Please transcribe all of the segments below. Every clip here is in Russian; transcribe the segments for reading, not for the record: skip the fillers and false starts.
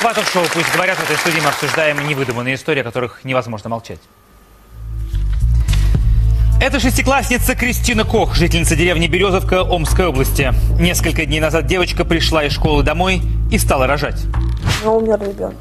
Ахватов шоу «Пусть говорят». В этой студии мы обсуждаем невыдуманные истории, о которых невозможно молчать. Это шестиклассница Кристина Кох, жительница деревни Березовка Омской области. Несколько дней назад девочка пришла из школы домой и стала рожать. Умер ребенок.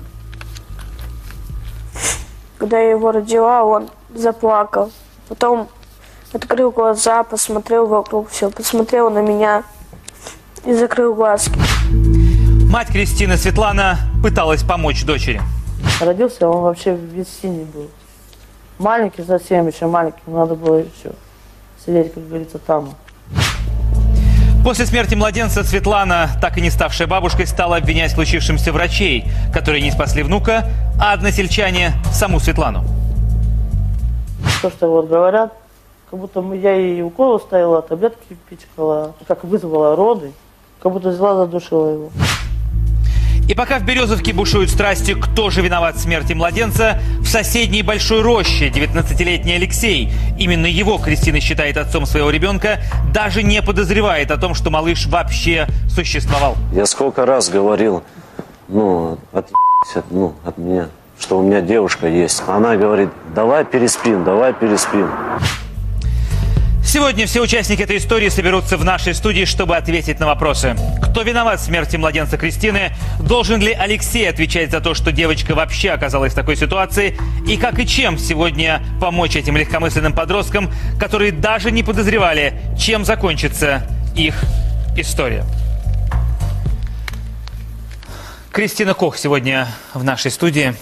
Когда я его родила, он заплакал. Потом открыл глаза, посмотрел вокруг, все, посмотрел на меня и закрыл глазки. Мать Кристины, Светлана, пыталась помочь дочери. Родился он вообще весь синий был. Маленький совсем, еще маленький. Надо было еще сидеть, как говорится, там. После смерти младенца Светлана, так и не ставшая бабушкой, стала обвинять в случившемся врачей, которые не спасли внука, а односельчане – саму Светлану. То, что вот говорят, как будто я ей уколы ставила, таблетки пичкала, как вызвала роды, как будто взяла, задушила его. И пока в Березовке бушуют страсти, кто же виноват в смерти младенца, в соседней Большой Роще 19-летний Алексей, именно его Кристина считает отцом своего ребенка, даже не подозревает о том, что малыш вообще существовал. Я сколько раз говорил, от меня, что у меня девушка есть. Она говорит, давай переспим, давай переспим. Сегодня все участники этой истории соберутся в нашей студии, чтобы ответить на вопросы. Кто виноват в смерти младенца Кристины? Должен ли Алексей отвечать за то, что девочка вообще оказалась в такой ситуации? И как и чем сегодня помочь этим легкомысленным подросткам, которые даже не подозревали, чем закончится их история? Кристина Кох сегодня в нашей студии.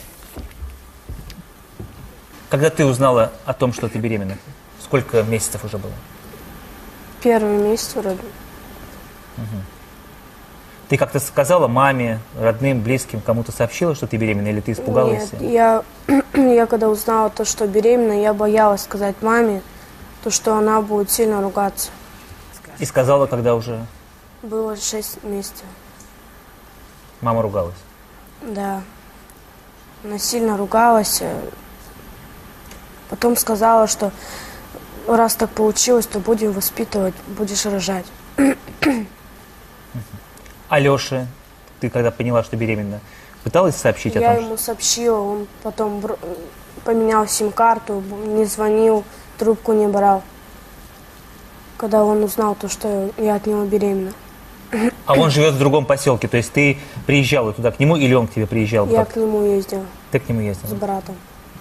Когда ты узнала о том, что ты беременна? Сколько месяцев уже было? Первый месяц вроде. Угу. Ты как-то сказала маме, родным, близким, кому-то сообщила, что ты беременна, или ты испугалась? Нет, я когда узнала то, что беременна, я боялась сказать маме, то, что она будет сильно ругаться. И сказала, когда уже? Было 6 месяцев. Мама ругалась? Да. Она сильно ругалась. Потом сказала, что раз так получилось, то будем воспитывать, будешь рожать. Алёше, ты когда поняла, что беременна, пыталась сообщить о том, Я ему сообщила, он потом поменял сим-карту, не звонил, трубку не брал, когда он узнал то, что я от него беременна. А он живет в другом поселке, то есть ты приезжала туда к нему или он к тебе приезжал? Я к нему ездила. Ты к нему ездила? С братом.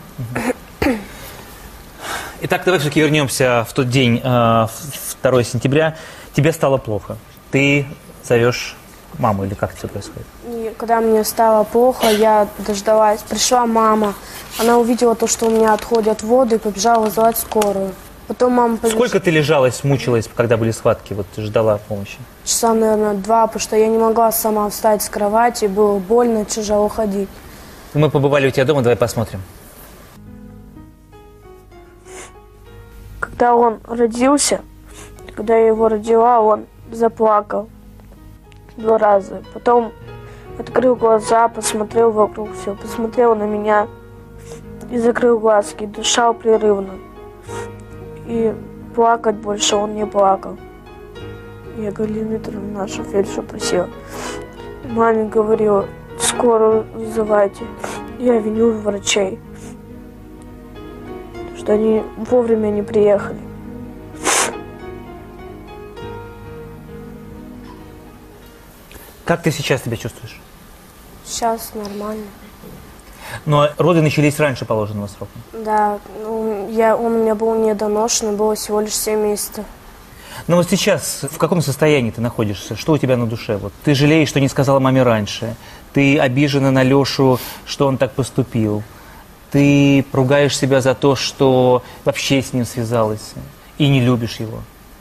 Итак, давай все-таки вернемся в тот день, 2 сентября. Тебе стало плохо. Ты зовешь маму или как все происходит? И когда мне стало плохо, я дождалась. Пришла мама. Она увидела то, что у меня отходят воды, и побежала вызывать скорую. Потом мама побежала. Сколько ты лежалась, мучилась, когда были схватки? Вот ты ждала помощи? Часа, наверное, 2, потому что я не могла сама встать с кровати. Было больно, тяжело ходить. Мы побывали у тебя дома, давай посмотрим. Когда он родился, когда я его родила, он заплакал 2 раза. Потом открыл глаза, посмотрел вокруг, все, посмотрел на меня и закрыл глазки, дышал прерывно. И плакать больше он не плакал. Я Галину Дмитриевну, нашу фельдшеру, просила. Маме говорила, скорую вызывайте. Я виню врачей, что они вовремя не приехали. Как ты сейчас себя чувствуешь? Сейчас нормально. Но роды начались раньше положенного срока. Да, он у меня был недоношенный, было всего лишь 7 месяцев. Но вот сейчас в каком состоянии ты находишься? Что у тебя на душе? Вот ты жалеешь, что не сказала маме раньше. Ты обижена на Лешу, что он так поступил. Ты ругаешь себя за то, что вообще с ним связалась и не любишь его.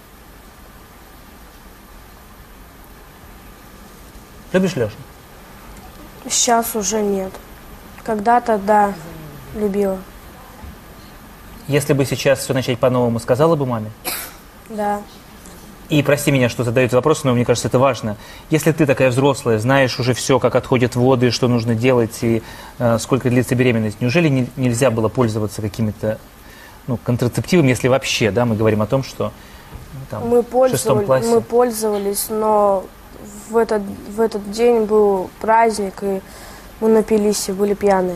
Любишь Лешу? Сейчас уже нет. Когда-то, да, любила. Если бы сейчас все начать по-новому, сказала бы маме? Да. И прости меня, что задаю этот вопрос, но мне кажется, это важно. Если ты такая взрослая, знаешь уже все, как отходят воды, что нужно делать и сколько длится беременность, неужели нельзя было пользоваться какими-то контрацептивами, если вообще, да, мы говорим о том, что там, мы в 6 классе... Мы пользовались, но в этот день был праздник, и Мы напились и были пьяные.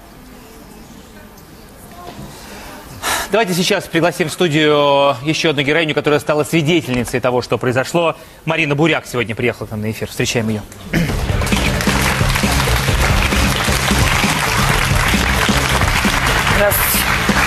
Давайте сейчас пригласим в студию еще одну героиню, которая стала свидетельницей того, что произошло. Марина Буряк сегодня приехала к нам на эфир. Встречаем ее. Здравствуйте.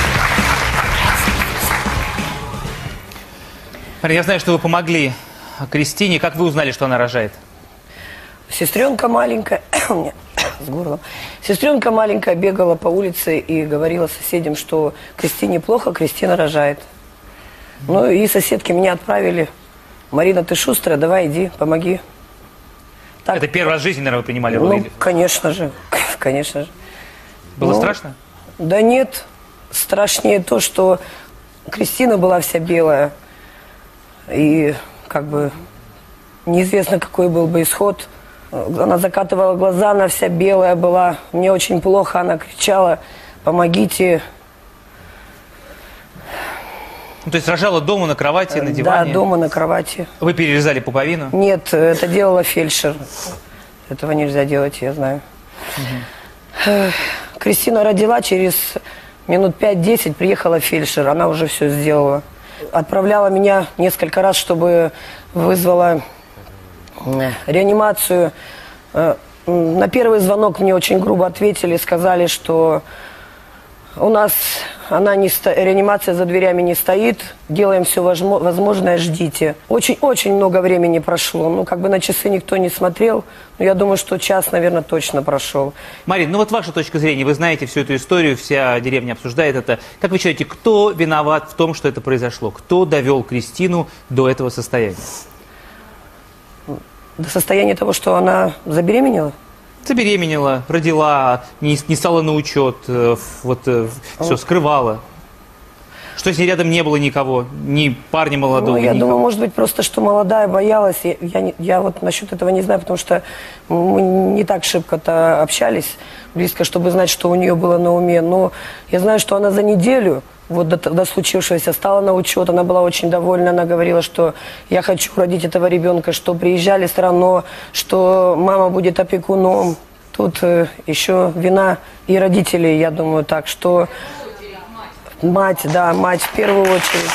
Марина, я знаю, что вы помогли Кристине. Как вы узнали, что она рожает? Сестренка маленькая, у меня с горлом. Сестренка маленькая бегала по улице и говорила соседям, что Кристине плохо, Кристина рожает. Ну и соседки меня отправили. Марина, ты шустрая, давай иди, помоги. Так. Это первый раз в жизни, наверное, вы принимали роды? Ну, конечно же, конечно же. Было страшно? Да нет, страшнее то, что Кристина была вся белая. И как бы неизвестно, какой был бы исход. Она закатывала глаза, она вся белая была. Мне очень плохо, она кричала: помогите. Ну, то есть рожала дома на кровати, на диване? Да, дома на кровати. Вы перерезали пуповину? Нет, это делала фельдшер. Этого нельзя делать, я знаю. Кристина родила, через минут 5-10 приехала фельдшер. Она уже все сделала. Отправляла меня несколько раз, чтобы вызвала реанимацию. На первый звонок мне очень грубо ответили, сказали, что у нас реанимация за дверями не стоит, делаем все возможное, ждите. Очень много времени прошло, ну как бы на часы никто не смотрел, но я думаю, что час, наверное, точно прошел. Марина, ну вот ваша точка зрения, вы знаете всю эту историю, вся деревня обсуждает это. Как вы считаете, кто виноват в том, что это произошло? Кто довел Кристину до этого состояния? До состояния того, что она забеременела? Забеременела, родила, не стала на учет, все скрывала. Что с ней рядом не было никого, ни парня молодого, я никого. думаю, может быть, просто что молодая, боялась. Я вот насчет этого не знаю, потому что мы не так шибко-то общались близко, чтобы знать, что у нее было на уме. Но я знаю, что она за неделю вот до случившегося стала на учет, она была очень довольна, она говорила, что я хочу родить этого ребенка, что приезжали все равно, что мама будет опекуном. Тут еще вина и родителей, я думаю, так, что мать, да, мать в первую очередь.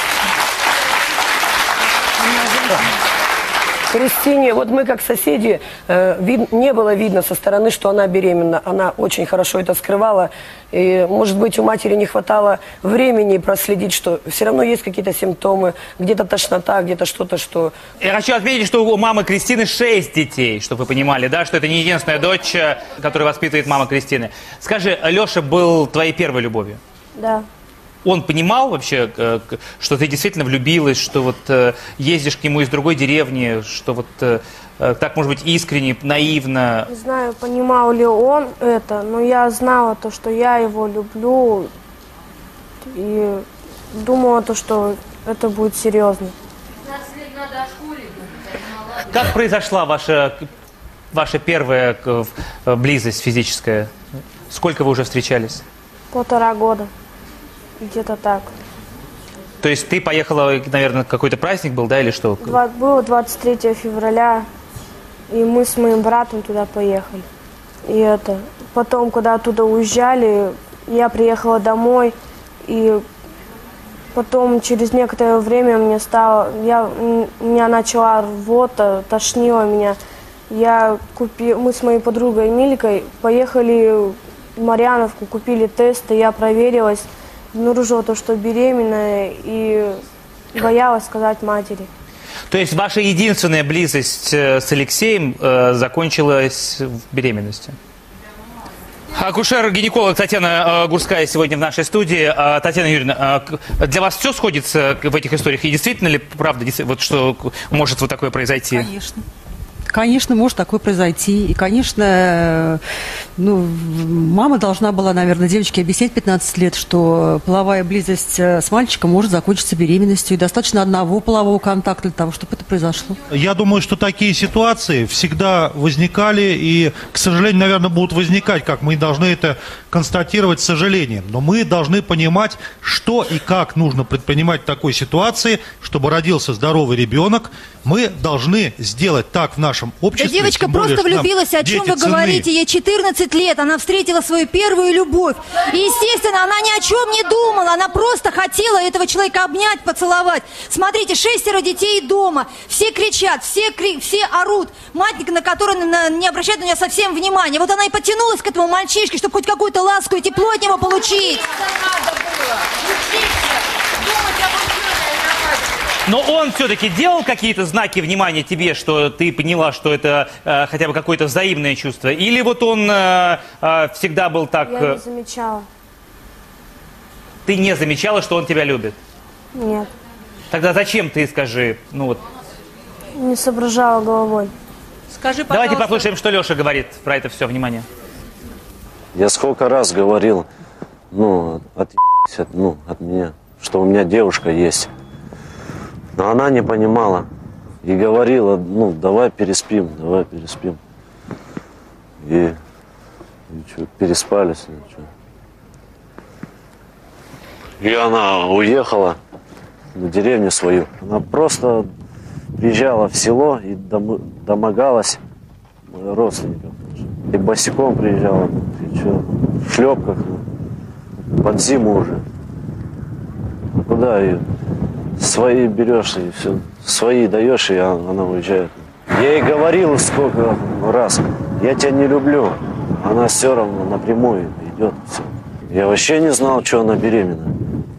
Кристине, вот мы как соседи, не было видно со стороны, что она беременна. Она очень хорошо это скрывала. И, может быть, у матери не хватало времени проследить, что все равно есть какие-то симптомы, где-то тошнота, где-то что-то, что... Я хочу отметить, что у мамы Кристины 6 детей, чтобы вы понимали, да, что это не единственная дочь, которую воспитывает мама Кристины. Скажи, Леша был твоей первой любовью? Да. Он понимал вообще, что ты действительно влюбилась, что вот ездишь к нему из другой деревни, что вот так, может быть, искренне, наивно? Не знаю, понимал ли он это, но я знала то, что я его люблю, и думала то, что это будет серьезно. Как произошла ваша первая близость физическая? Сколько вы уже встречались? 1,5 года. Где-то так. То есть ты поехала, наверное, какой-то праздник был, да, или что? Было 23 февраля, и мы с моим братом туда поехали. И потом, когда оттуда уезжали, я приехала домой, и потом через некоторое время у меня начала рвота, тошнило меня. Мы с моей подругой Милькой поехали в Марьяновку, купили тесты, я проверилась. Обнаружила то, что беременная, и боялась сказать матери. То есть ваша единственная близость с Алексеем закончилась беременностью? Акушер-гинеколог Татьяна Гурская сегодня в нашей студии. Татьяна Юрьевна, для вас все сходится в этих историях? И действительно ли правда, вот, что может вот такое произойти? Конечно. Конечно, может такое произойти. И, конечно, мама должна была, наверное, девочке объяснять 15 лет, что половая близость с мальчиком может закончиться беременностью. И достаточно одного полового контакта для того, чтобы это произошло. Я думаю, что такие ситуации всегда возникали и, к сожалению, наверное, будут возникать, как мы должны это констатировать с сожалением. Но мы должны понимать, что и как нужно предпринимать в такой ситуации, чтобы родился здоровый ребенок. Мы должны сделать так в нашем нашем обществе. Да девочка тем более, просто что нам влюбилась, о чем дети вы ценны. говорите? Ей 14 лет, она встретила свою первую любовь. И, естественно, она ни о чем не думала, она просто хотела этого человека обнять, поцеловать. Смотрите, 6 детей дома, все кричат, все орут. Мать, на которую не обращает на нее совсем внимания. Вот она и потянулась к этому мальчишке, чтобы хоть какую-то ласку и тепло от него получить. Но он все-таки делал какие-то знаки внимания тебе, что ты поняла, что это хотя бы какое-то взаимное чувство? Или вот он всегда был так... Я не замечала. Ты не замечала, что он тебя любит? Нет. Тогда зачем ты, скажи, ну вот... Не соображала головой. Скажи, пожалуйста. Давайте послушаем, что Леша говорит про это все. Внимание. Я сколько раз говорил, ну, от меня, что у меня девушка есть. Но она не понимала и говорила, ну, давай переспим. И что, переспались. И она уехала в деревню свою. Она просто приезжала в село и домогалась родственников. И босиком приезжала, и что, в шлепках, под зиму уже. А куда ее? Свои берешь и все, свои даешь, и она уезжает. Я ей говорил сколько раз, я тебя не люблю. Она все равно напрямую идет. Все. Я вообще не знал, что она беременна.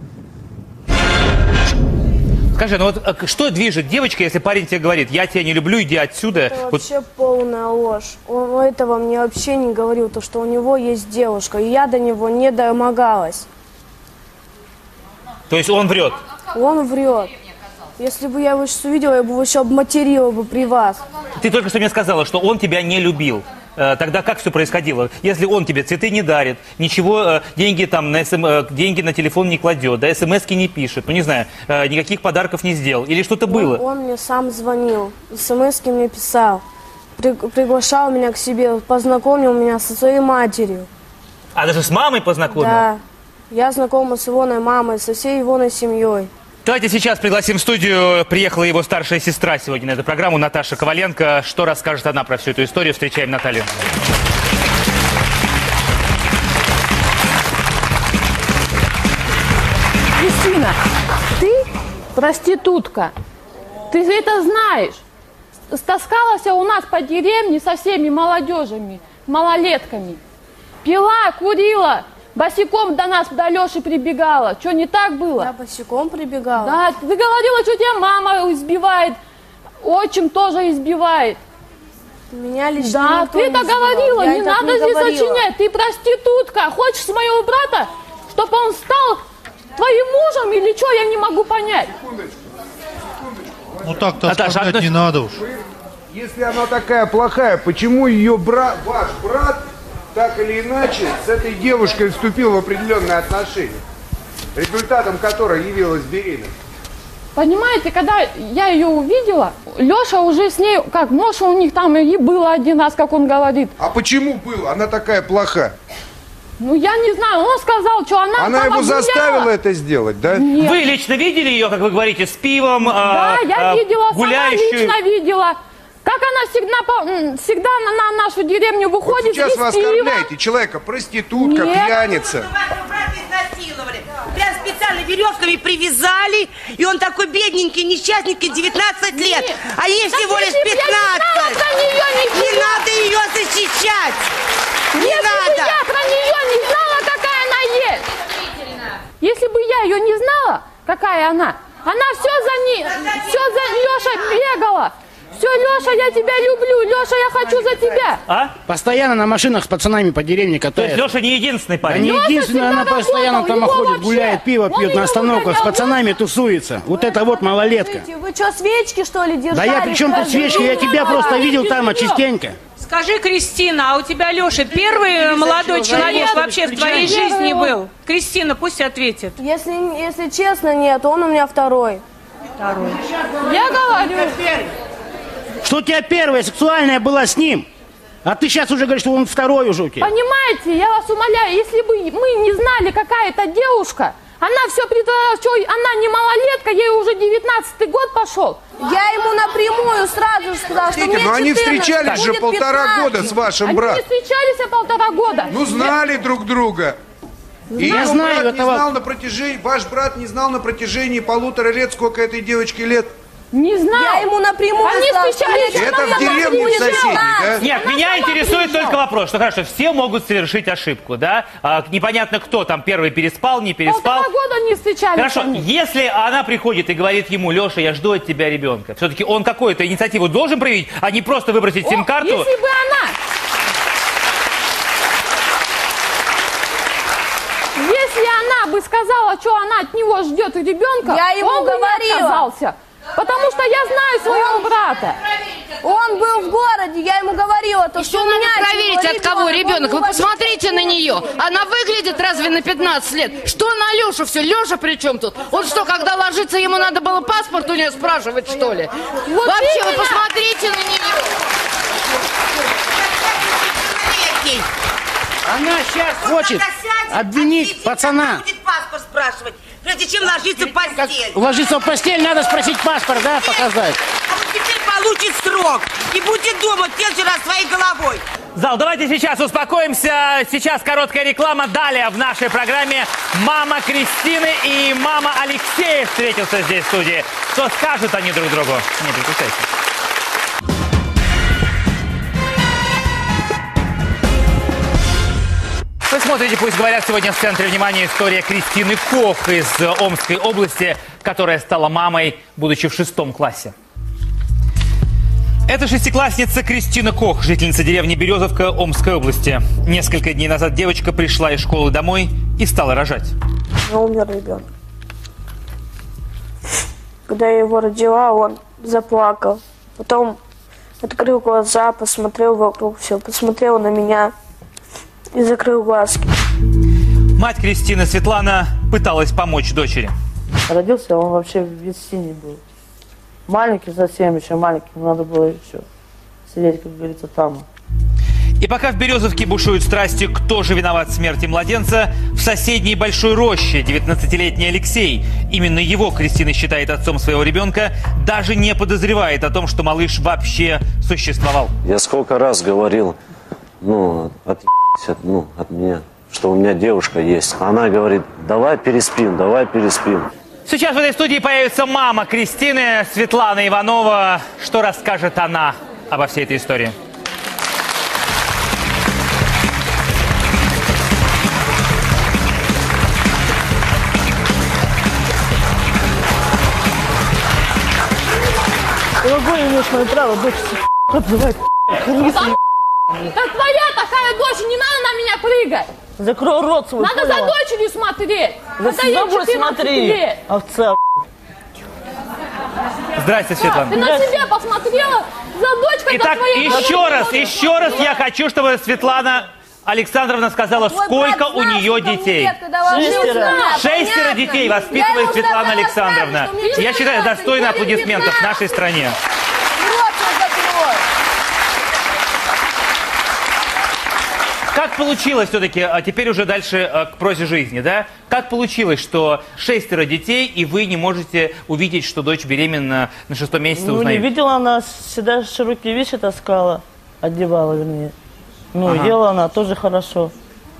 Скажи, ну вот что движет девочкой, если парень тебе говорит, я тебя не люблю, иди отсюда? Это вообще полная ложь. Он этого мне вообще не говорил, то что у него есть девушка, и я до него не домогалась. То есть он врет? Он врет. Если бы я его сейчас увидела, я бы его еще обматерила бы при вас. Ты только что мне сказала, что он тебя не любил. Тогда как все происходило? Если он тебе цветы не дарит, ничего, деньги на телефон не кладет, да, смс-ки не пишет, ну не знаю, никаких подарков не сделал, или что-то было? Он мне сам звонил, смс-ки мне писал, приглашал меня к себе, познакомил меня со своей матерью. А даже с мамой познакомил? Да. Я знакома с его мамой, со всей его семьей. Давайте сейчас пригласим в студию. Приехала его старшая сестра сегодня на эту программу, Наташа Коваленко. Что расскажет она про всю эту историю? Встречаем Наталью. Кристина, ты проститутка. Ты это знаешь. Стаскалась у нас по деревне со всеми молодежами, малолетками. Пила, курила. Босиком до нас, до Леши прибегала. Что, не так было? Я босиком прибегала? Да, ты говорила, что тебя мама избивает. Отчим тоже избивает. Меня лично да, никто ты это говорила, не надо здесь сочинять. Ты проститутка. Хочешь с моего брата, чтобы он стал твоим мужем или что, я не могу понять. Ну так-то оскорблять не надо уж. Если она такая плохая, почему ее брат, ваш брат, так или иначе, с этой девушкой вступил в определенные отношения, результатом которой явилась беременность? Понимаете, когда я ее увидела, Леша уже с ней, как, может, у них там и было один раз, как он говорит. А почему было? Она такая плохая. Ну, я не знаю, он сказал, что она его заставила это сделать, да? Нет. Вы лично видели ее, как вы говорите, с пивом, да, я видела, гуляющую? сама лично видела. Как она всегда на нашу деревню выходит. Вот сейчас вы оскорбляете человека, проститутка, пьяница. Прям специально веревками привязали, и он такой бедненький, несчастненький, 19 лет. Нет. А ей всего лишь 15. Не надо ее защищать. Не надо. Я про нее не знала, какая она есть. Если бы я ее не знала, какая она все за Леша бегала. Все, Леша, я тебя люблю, Леша, я хочу за тебя. А? Постоянно на машинах с пацанами по деревне катается. То есть Леша не единственный парень? Да не единственный, она постоянно там ходит, гуляет, пиво пьет, на остановках с пацанами тусуется. Вот это вот малолетка. Вы что, свечки, что ли, держали? Да я при чем тут свечки? Я тебя просто видел там частенько. Скажи, Кристина, а у тебя, Леша, первый молодой человек вообще в твоей жизни был? Кристина, пусть ответит. Если честно, нет, он у меня второй. Я говорю. Что у тебя первая сексуальная была с ним? А ты сейчас уже говоришь, что он второй уже у тебя. Понимаете, я вас умоляю, если бы мы не знали, какая это девушка, Она все притворялась, что она не малолетка, ей уже 19-й год пошел. Я ему напрямую сразу сказала, что мне но они 14, встречались же будет 1,5 года 15. с вашим Они братом. не встречались 1,5 года. Ну, знали друг друга. И Я ее знаю брат не этого. знал на протяжении, ваш брат не знал на протяжении 1,5 лет, сколько этой девочке лет. Не знаю. Я ему напрямую Они сказала, встречались. что Это я в деревне приезжала. соседней, да? Нет, меня интересует только вопрос, что хорошо, все могут совершить ошибку, да? Непонятно, кто там первый переспал, не переспал. 1,5 года не встречались. Хорошо, они. если она приходит и говорит ему: Леша, я жду от тебя ребенка, все-таки он какую-то инициативу должен проявить, а не просто выбросить сим-карту. Если бы она... Если она бы сказала, что она от него ждет ребенка, Я ему он бы не говорила. отказался. Потому что я знаю своего брата. Он был в городе, я ему говорила, то, что Еще у меня надо проверить, от кого ребенок. Вы Он посмотрите на нее. Она выглядит разве на 15 лет? Что на Лешу все? Леша при чем тут? Он что, когда ложится, ему надо было паспорт у нее спрашивать, что ли? Вот Вообще, вы именно. посмотрите на нее. Она сейчас хочет обвинить пацана. Будет паспорт спрашивать, прежде чем ложиться в постель. Ложиться в постель, надо спросить паспорт, да, показать. А вот теперь получит срок и будет думать первый раз своей головой. Зал, давайте сейчас успокоимся. Сейчас короткая реклама. Далее в нашей программе мама Кристины и мама Алексея встретятся здесь в студии. Что скажут они друг другу? Не переключайте. Вы смотрите «Пусть говорят». Сегодня в центре внимания история Кристины Кох из Омской области, которая стала мамой, будучи в 6 классе. Это шестиклассница Кристина Кох, жительница деревни Березовка Омской области. Несколько дней назад девочка пришла из школы домой и стала рожать. У меня умер ребенок. Когда я его родила, он заплакал. Потом открыл глаза, посмотрел вокруг, все, посмотрел на меня и закрыл глазки. Мать Кристины, Светлана, пыталась помочь дочери. Родился он вообще весь синий был. Маленький совсем, еще маленький, надо было еще сидеть, как говорится, там. И пока в Березовке бушуют страсти, кто же виноват в смерти младенца, в соседней Большой Роще 19-летний Алексей, именно его Кристина считает отцом своего ребенка, даже не подозревает о том, что малыш вообще существовал. Я сколько раз говорил, от меня, что у меня девушка есть. Она говорит: давай переспим, давай переспим. Сейчас в этой студии появится мама Кристины, Светлана Иванова. Что расскажет она обо всей этой истории? Дорогой, имеешь мое право, дочь, обзывай, Так твоя такая дочь, не надо на меня прыгать. закрой рот свой, Надо за дочерью смотреть. За Когда ей собой 14 смотри, лет. овца. Здрасте, Светлана. Ты на себя посмотрела, за дочкой Итак, своей. еще раз я хочу, чтобы Светлана Александровна сказала, сколько у нее детей. 6 детей воспитывает Светлана Александровна. Я считаю, достойно аплодисментов в нашей стране. Как получилось все-таки, а теперь уже дальше к прозе жизни, да? Как получилось, что 6 детей, и вы не можете увидеть, что дочь беременна на 6-м месяце? Ну, не видела, она всегда широкие вещи таскала, одевала, вернее. Ну, ела она тоже хорошо.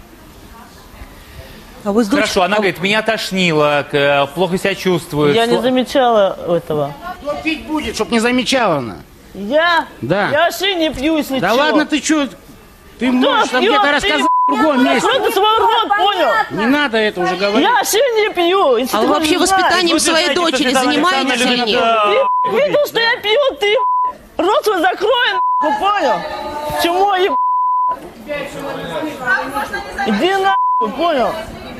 А вы с дочь- Хорошо, она говорит, меня тошнило, плохо себя чувствует. Я не замечала этого. Кто пить будет, чтоб не замечала она? Я? Да. Я вообще не пью, если Да чё. ладно, ты что? Ты можешь там пьёт? где-то Ты рассказать в другом месте. Закрой ты свой рот, понял? Не надо это уже говорить. Я вообще не пью. Если А ты вы вообще не знаешь. воспитанием своей дочери занимаетесь или нет? Ты видел, что я пью, ты рот свой закрой, понял? Чему еб... Иди нахуй, понял?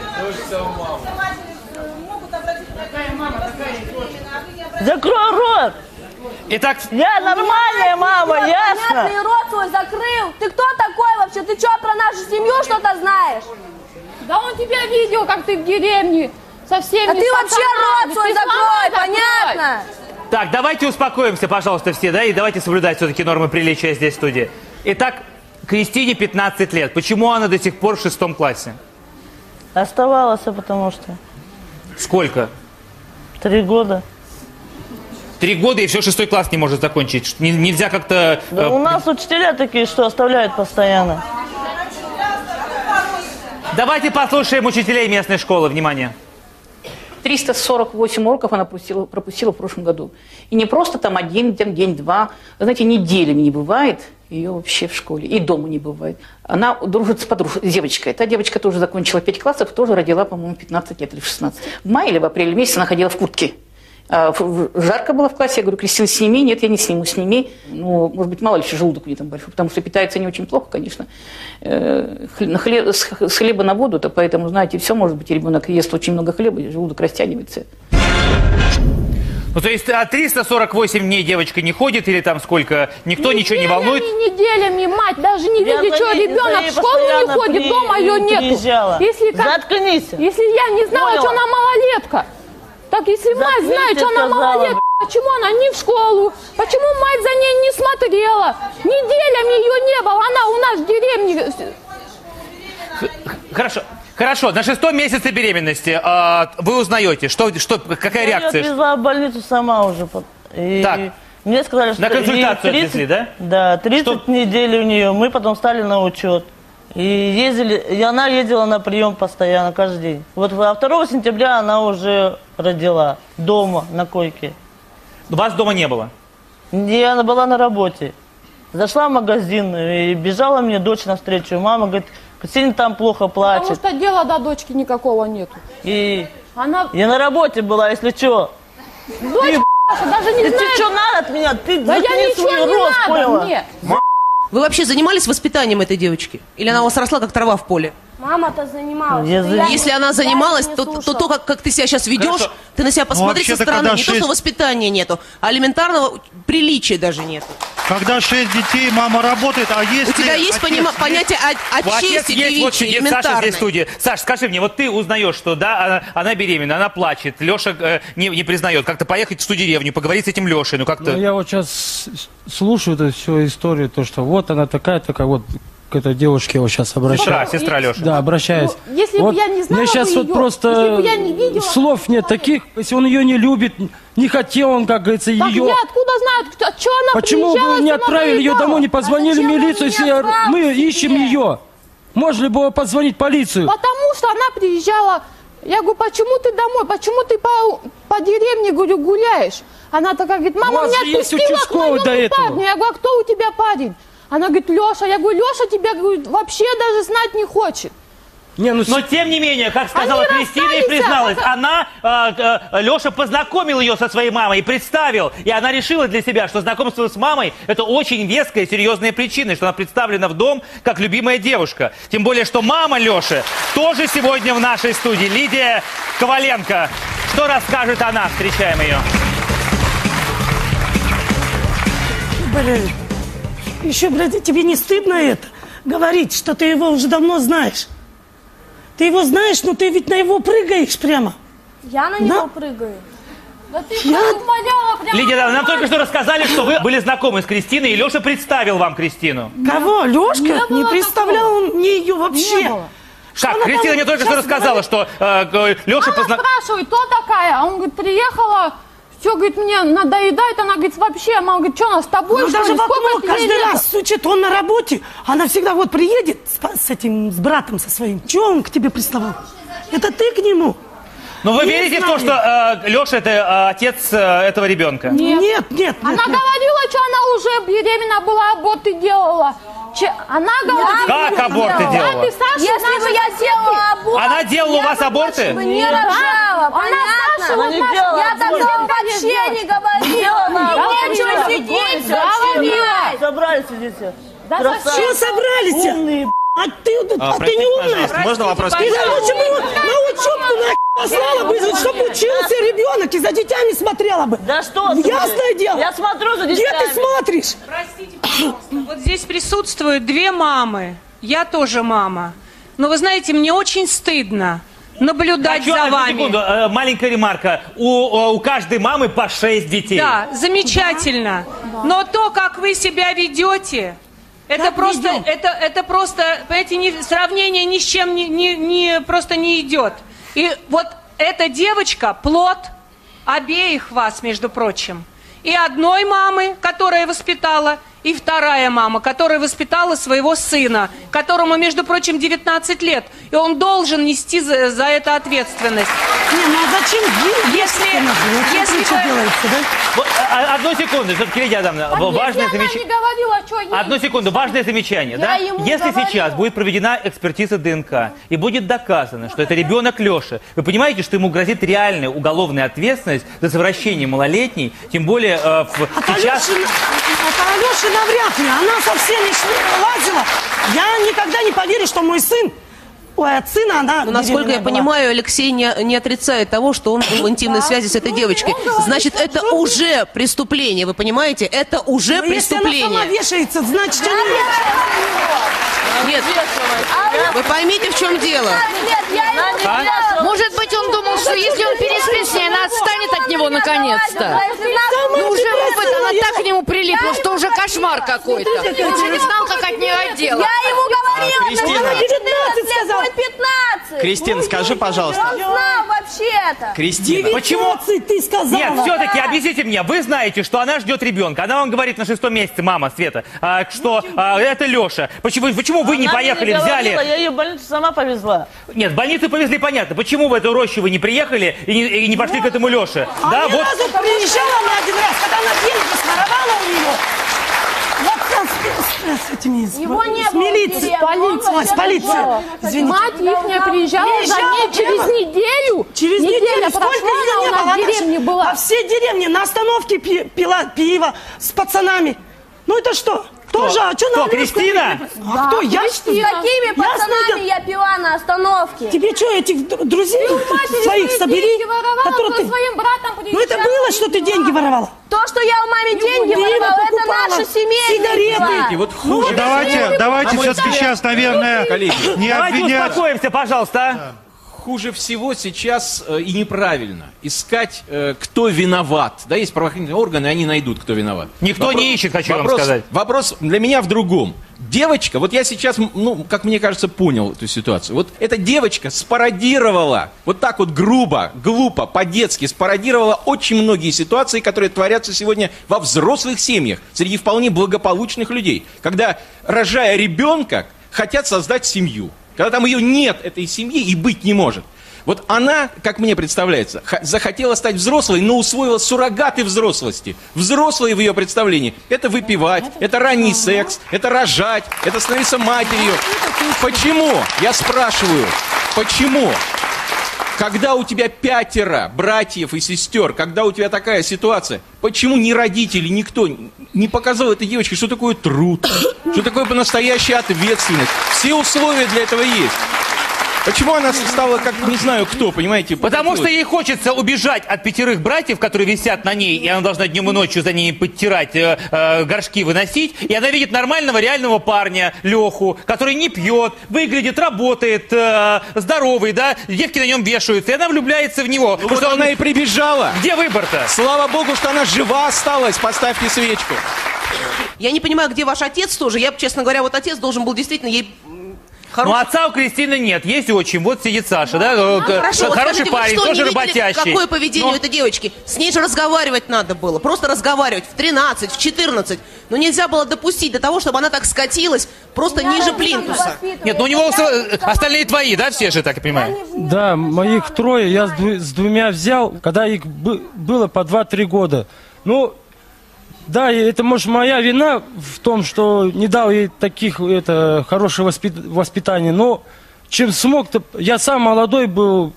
Закрой рот! Итак, Я нормальная мама, ясно? Ты рот свой закрыл. Ты кто такой вообще? Ты что, про нашу семью что-то знаешь? Да он тебя видел, как ты в деревне со всеми. А ты вообще рот свой Ты закрой, сама понятно? так, давайте успокоимся, пожалуйста, все, да, и давайте соблюдать все-таки нормы приличия здесь в студии. Итак, Кристине 15 лет. Почему она до сих пор в 6 классе? Оставалась, потому что. Сколько? 3 года. 3 года и все 6 класс не может закончить. Нельзя как-то... Да у нас учителя такие, что оставляют постоянно. Давайте послушаем учителей местной школы. Внимание. 348 уроков она пропустила в прошлом году. И не просто там один день, два. Вы знаете, неделями не бывает ее вообще в школе. И дома не бывает. Она дружит с девочкой. Та девочка тоже закончила 5 классов, тоже родила, по-моему, 15 лет или 16. В мае или в апреле месяце она ходила в куртке. Жарко было в классе, я говорю: Кристина, сними. Нет, я не сниму, сними. Ну, может быть, мало ли, что желудок у нее там большой, потому что питается не очень плохо, конечно. С хлеба на воду-то, поэтому, знаете, все, может быть, ребенок ест очень много хлеба, и желудок растягивается. Ну, то есть 348 дней девочка не ходит, или там сколько, никто ничего не волнует? Неделями, мать, даже не видит, что ребенок в школу не ходит, дома ее нету. Заткнись. Если я не знала, что она малолетка, так если мать знает, что она малолетка, почему она не в школу? Почему мать за ней не смотрела? Неделями ее не было, она у нас в деревне. Хорошо, на 6-м месяце беременности вы узнаете, какая реакция? Я отвезла в больницу сама уже. И так. Мне сказали, что... На консультацию отвезли, да? Да, 30 недель у нее. Мы потом стали на учет. И она ездила на прием постоянно, каждый день. Вот 2 сентября она уже родила дома, на койке. Вас дома не было? Она была на работе. Зашла в магазин и бежала мне дочь навстречу. Мама говорит: сильно там плохо плачет. Потому что дела до дочки никакого нету. Я на работе была, если что. Дочь, даже не знает. Ты что надо от меня? Ты да я ничего не рот, надо поняла? мне. Вы вообще занимались воспитанием этой девочки? Или она у вас росла, как трава в поле? Мама-то занималась. Если она занималась, то как ты себя сейчас ведешь, ты на себя посмотри со стороны. Не то, что воспитания нету, а элементарного приличия даже нету. Когда 6 детей, мама работает, а если... У тебя есть понятие о чести девичьей, элементарной. Саша здесь в студии. Саш, скажи мне, вот ты узнаешь, что да, она беременна, она плачет, Леша не признает. Как-то поехать в ту деревню, поговорить с этим Лешей, ну как-то... Я вот сейчас слушаю эту всю историю, то, что вот она такая, вот к этой девушке вот сейчас обращаюсь. Сестра Леши. Да, обращаюсь. Ну, если вот бы я не знала мне сейчас бы вот ее, просто если бы я не видела, слов нет таких. Если он ее не любит, не хотел он, как говорится, так ее... я откуда знаю, что она Почему вы не отправили ее домой, не позвонили в милицию, если мы ищем ее? Можно ли было позвонить в полицию? Потому что она приезжала. Я говорю: почему ты домой? Почему ты по деревне, говорю, гуляешь? Она такая говорит: мама меня отпустила к моему парню. Я говорю: а кто у тебя парень? Она говорит: Леша. Я говорю: Леша тебя, говорит, вообще даже знать не хочет. Но тем не менее, как сказала Кристина и призналась, Леша познакомил ее со своей мамой и представил. И она решила для себя, что знакомство с мамой – это очень веская, серьезная причина, что она представлена в дом как любимая девушка. Тем более, что мама Леши тоже сегодня в нашей студии. Лидия Коваленко. Что расскажет она? Встречаем ее. Блин, еще, блядь, тебе не стыдно это? Говорить, что ты его уже давно знаешь. Ты его знаешь, но ты ведь на его прыгаешь прямо. Я на него прыгаю. Да ты умоляла прямо. Лидия, нам только что рассказали, что вы были знакомы с Кристиной, и Леша представил вам Кристину. Кого? Лешка? Не представлял он мне ее вообще. Так, Кристина мне только что рассказала, что Леша познакомился. Она спрашивает: кто такая? А он говорит: приехала, все, говорит, мне надоедает. Она говорит: вообще, мама говорит: что она с тобой? Ну, даже в окно каждый раз стучит, он на работе. Она всегда вот приедет с братом со своим. Чего он к тебе приставал? Это ты к нему? Но вы верите в то, что Леша это отец этого ребенка? Нет. Она говорила, что она уже беременна была, аборты делала. Она говорит... Как аборты делала? Если бы я делала аборт... Она делала у вас аборты? Не рожала, понятно. Я тогда вообще не говорила. Нечего сидеть, говорила. Собрались идите. Чего собрались? Умные, а ты не умная? Можно вопрос? Ты лучше бы на учебку послала бы, чтобы учился ребенок и за детьми смотрела бы. Да что ты? Ясное дело. Я смотрю за детьми. Где ты смотришь? Простите, пожалуйста. Вот здесь присутствуют 2 мамы. Я тоже мама. Но вы знаете, мне очень стыдно наблюдать за вами. Секунду, маленькая ремарка. У каждой мамы по 6 детей. Да, замечательно. Но то, как вы себя ведете... Это просто, понимаете, сравнение ни с чем просто не идет. И вот эта девочка плод обеих вас, между прочим. И одной мамы, которая воспитала, и вторая мама, которая воспитала своего сына, которому, между прочим, 19 лет. И он должен нести за это ответственность. Не, ну а зачем вы, если что делаете, да? Одну секунду, все-таки, Лидия Адамовна, важное замечание. Одну секунду, важное замечание, да? Если сейчас будет проведена экспертиза ДНК и будет доказано, что это ребенок Леши, вы понимаете, что ему грозит реальная уголовная ответственность за совращение малолетней, тем более сейчас... От Алёши навряд ли, она со всеми лазила. Я никогда не поверю, что мой сын... Ой, от сына она... Но, насколько я понимаю, Алексей не отрицает того, что он был в интимной связи с этой девочкой. Значит, это уже преступление, вы понимаете? Это уже преступление. Если она сама вешается, значит, Нет, вы поймите, в чем дело. Может быть, он думал, что если он переспит с ней, она отстанет от него наконец-то. Ну, уже опыт, она так к нему прилипла, что уже кошмар какой-то. Он уже не знал, как от нее отделаться. Я ему говорила, Кристина, 19 сказала. 15. Кристина, скажи, пожалуйста. Он знал вообще-то. Кристина. Почему? Ты сказала. Нет, все-таки объясните мне, вы знаете, что она ждет ребенка. Она вам говорит на 6-м месяце, мама Света, что это Леша. Почему вы не поехали, взяли? Я ее в больницу сама повезла. Нет, в больницу повезли, понятно. Почему в эту рощу вы не приехали и не пошли к этому Леше? Да, вот. Разу приезжала она один раз, когда она деньги своровала у нее. Его не с милиции, с полиции. Извините. Мать ихняя приезжала за ней через неделю. Через неделю. Сколько Сколько она в деревне была? А все деревни на остановке пила пиво с пацанами. Ну это что? Тоже, а что на Кристина? А кто? Я что? С какими пацанами я пила на остановке? Тебе что, этих друзей своих собери? Которые ты... своим братом. Ну это было, что ты деньги воровала. То, что я у мамы деньги воровала, это наша семейная. Сигареты. Вот хуже. Давайте все-таки сейчас, наверное, не Давайте обвинять. успокоимся, пожалуйста. Хуже всего сейчас и неправильно искать, кто виноват. Да, есть правоохранительные органы, они найдут, кто виноват. Никто не ищет, хочу вам сказать. Вопрос для меня в другом. Девочка, вот я сейчас, ну, как мне кажется, понял эту ситуацию. Вот эта девочка спародировала, вот так вот грубо, глупо, по-детски спародировала очень многие ситуации, которые творятся сегодня во взрослых семьях, среди вполне благополучных людей. Когда, рожая ребенка, хотят создать семью. Когда там ее нет, этой семьи, и быть не может. Вот она, как мне представляется, захотела стать взрослой, но усвоила суррогаты взрослости. Взрослые в ее представлении – это выпивать, это ранний секс, это рожать, это становиться матерью. Почему? Я спрашиваю, почему? Когда у тебя 5 братьев и сестер, когда у тебя такая ситуация, почему ни родители, никто не показал этой девочке, что такое труд, что такое настоящая ответственность? Все условия для этого есть. Почему она стала как не знаю кто, понимаете? Потому что ей хочется убежать от 5 братьев, которые висят на ней, и она должна днем и ночью за ними подтирать, горшки выносить. И она видит нормального, реального парня, Леху, который не пьет, выглядит, работает, здоровый, да, девки на нем вешаются, и она влюбляется в него. Ну, вот что она и прибежала. Где выбор-то? Слава богу, что она жива осталась, поставьте свечку. Я не понимаю, где ваш отец тоже. Я, честно говоря, вот отец должен был действительно ей... Ну, отца у Кристины нет, есть отчим, вот сидит Саша, да, хорошо, хороший скажите, парень, тоже работящий. Какое поведение у этой девочки? С ней же разговаривать надо было, просто разговаривать в 13, в 14. Но нельзя было допустить до того, чтобы она так скатилась просто ниже плинтуса. Нет, ну у него остальные твои, да, все же, так я понимаю? Да, моих 3, я с 2 взял, когда их было по 2-3 года. Ну... Да, это, может, моя вина в том, что не дал ей таких, хорошего воспитания. Но чем смог-то... Я сам молодой был,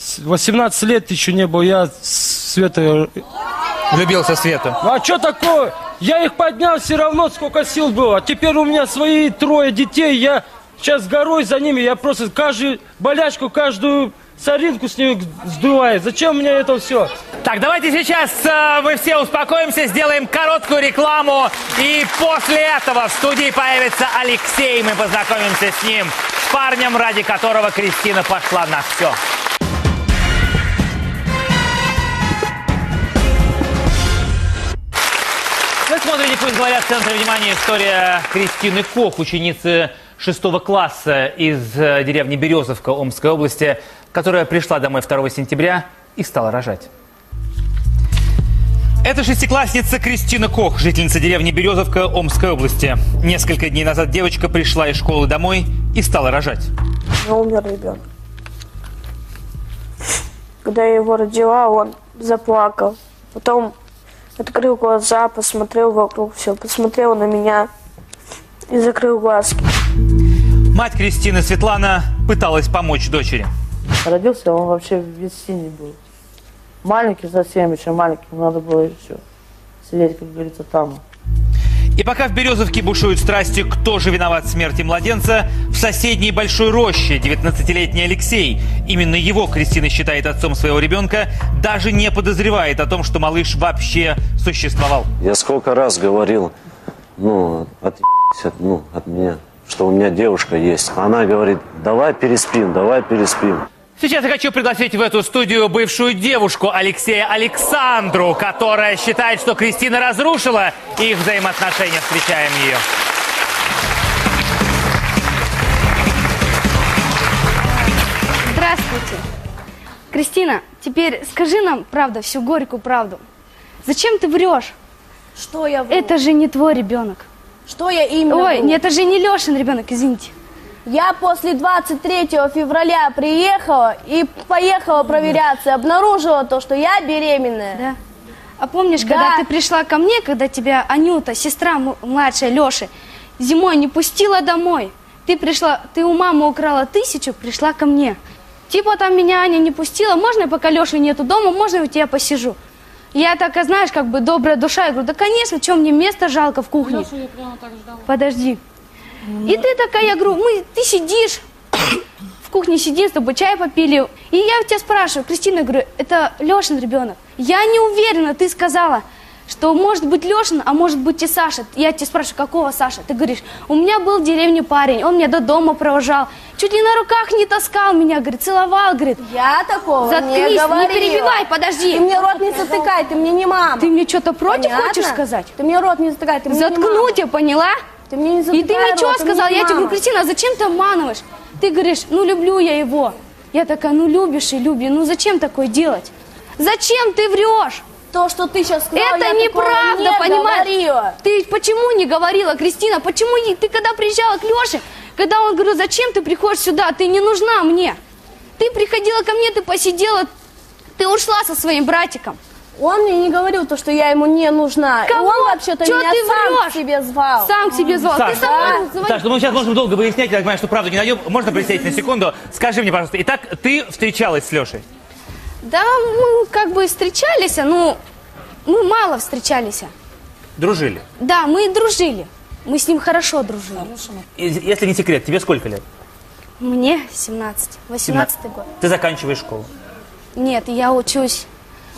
18 лет еще не был, я Света... Влюбился в Свету. А что такое? Я их поднял все равно, сколько сил было. А теперь у меня свои 3 детей, я сейчас горой за ними, я просто каждую болячку, каждую... соринку с нее сдувает. Зачем мне это все? Так, давайте сейчас мы все успокоимся, сделаем короткую рекламу. И после этого в студии появится Алексей. Мы познакомимся с ним, с парнем, ради которого Кристина пошла на все. Вы смотрите «Пусть говорят», в центре внимания история Кристины Кох, ученицы 6 класса из деревни Березовка Омской области, которая пришла домой 2 сентября и стала рожать. Это шестиклассница Кристина Кох, жительница деревни Березовка Омской области. Несколько дней назад девочка пришла из школы домой и стала рожать. У меня умер ребенок. Когда я его родила, он заплакал. Потом открыл глаза, посмотрел вокруг, все, посмотрел на меня и закрыл глазки. Мать Кристины, Светлана, пыталась помочь дочери. Родился он вообще весь синий был. Маленький совсем, еще маленький, надо было еще сидеть, как говорится, там. И пока в Березовке бушуют страсти, кто же виноват в смерти младенца, в соседней Большой Роще 19-летний Алексей, именно его Кристина считает отцом своего ребенка, даже не подозревает о том, что малыш вообще существовал. Я сколько раз говорил, от меня, что у меня девушка есть. Она говорит, давай переспим, давай переспим. Сейчас я хочу пригласить в эту студию бывшую девушку Алексея Александру, которая считает, что Кристина разрушила их взаимоотношения. Встречаем ее. Здравствуйте. Кристина, теперь скажи нам, правда, всю горькую правду. Зачем ты врешь? Что я вру? Это же не твой ребенок. Что я именно Ой, вру? это же не Лешин ребенок, извините. Я после 23 февраля приехала и поехала проверяться. Обнаружила то, что я беременная. Да. А помнишь, когда ты пришла ко мне, когда тебя Анюта, сестра младшая Леши, зимой не пустила домой? Ты пришла, ты у мамы украла 1000, пришла ко мне. Типа там меня Аня не пустила, можно, пока Леши нету дома, можно я у тебя посижу? Я такая, знаешь, как бы добрая душа, я говорю, да конечно, что мне места жалко в кухне? Лешу я прямо так ждала. Подожди. И ты такая, я говорю, ты сидишь, в кухне сидим, с тобой чай попили. И я у тебя спрашиваю, Кристина, говорю, это Лешин ребенок. Я не уверена, ты сказала, что может быть Лешин, а может быть и Саша. Я тебя спрашиваю, какого Саша? Ты говоришь, у меня был в деревне парень, он меня до дома провожал. Чуть ли на руках не таскал меня, говорит, целовал, говорит. Я такого Заткнись, не говорила. не перебивай, подожди. Ты мне рот не затыкай, ты мне не мама. Ты мне что-то против хочешь сказать? Ты мне рот не затыкай, ты мне не мама. Заткну тебя, поняла? Ты мне не затыкай И ты мне что рот, сказал? мне Я не тебе говорю, мама. Кристина, а зачем ты обманываешь? Ты говоришь, люблю я его. Я такая, любишь и люби. Зачем такое делать? Зачем ты врешь? То, что ты сейчас сказала, это я неправда, не понимаешь? говорила. Ты почему не говорила, Кристина? Почему ты когда приезжала к Леше, когда он говорил, зачем ты приходишь сюда? Ты не нужна мне. Ты приходила ко мне, ты посидела, ты ушла со своим братиком. Он мне не говорил то, что я ему не нужна. Кого? Он вообще-то Чё меня ты сам врёшь? к себе звал. Сам к себе звал. Саш, Ты сама Саш, мы сейчас можем долго выяснять, я понимаю, что правду не найдем. Можно присесть на секунду? Скажи мне, пожалуйста, итак, ты встречалась с Лешей? Да, мы как бы встречались, мы мало встречались. Дружили? Да, мы дружили. Мы с ним хорошо дружили. Если не секрет, тебе сколько лет? Мне 17, 18-й год. Ты заканчиваешь школу? Нет, я учусь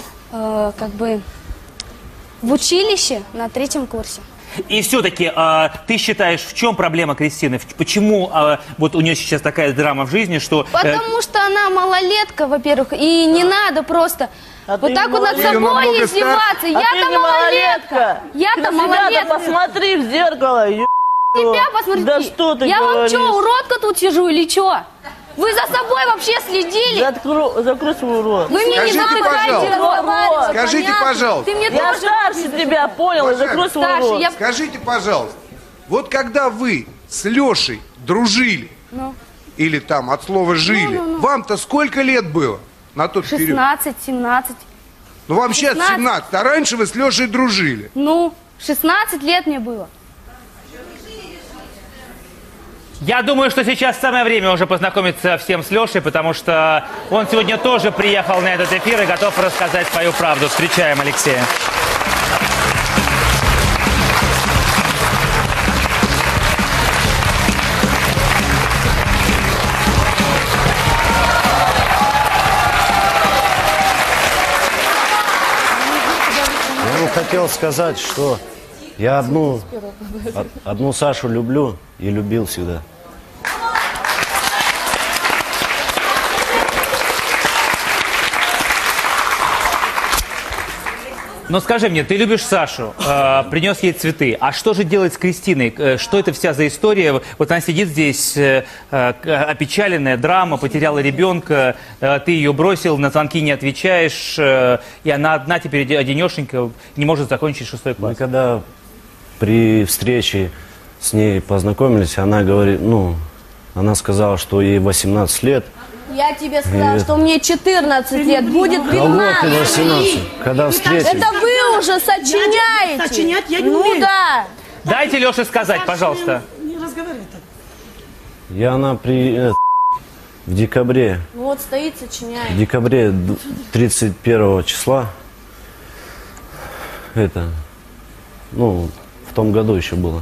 в училище на 3-м курсе. И все-таки ты считаешь, в чем проблема Кристины? Почему вот у нее сейчас такая драма в жизни, что... Потому что она малолетка, во-первых, и не надо просто вот так вот над собой издеваться. Я-то малолетка. Я-то малолетка. Посмотри в зеркало, Тебя посмотри. Да что ты Я говоришь? вам что, уродка тут сижу или что? Вы за собой вообще следили? Закрой свой рот. Вы мне не затыкайте рот. Скажите, пожалуйста. Ты мне Я тоже... старше тебя, понял, и закрой свой Старше, рот. я- Скажите, пожалуйста, вот когда вы с Лешей дружили, или там от слова жили, вам-то сколько лет было на тот период? 16, 17. Ну вам сейчас 16. 17, а раньше вы с Лешей дружили. 16 лет мне было. Я думаю, что сейчас самое время уже познакомиться всем с Лешей, потому что он сегодня тоже приехал на этот эфир и готов рассказать свою правду. Встречаем Алексея. Я вам хотел сказать, что я одну Сашу люблю и любил всегда. Но скажи мне, ты любишь Сашу, принес ей цветы. А что же делать с Кристиной? Что это вся за история? Вот она сидит здесь, опечаленная, драма, потеряла ребенка, ты ее бросил, на звонки не отвечаешь, и она одна теперь одинешенька, не может закончить 6 класс. Мы когда при встрече с ней познакомились, она говорит, она сказала, что ей 18 лет. Я тебе сказала, что мне 14 лет, будет 15. 18, когда встретились. Это вы уже сочиняете. Сочинять я не умею. Ну да. Дайте Леше сказать, пожалуйста. Не разговаривай так. И она в декабре, Вот стоит, сочиняет. в декабре 31 числа, в том году еще было.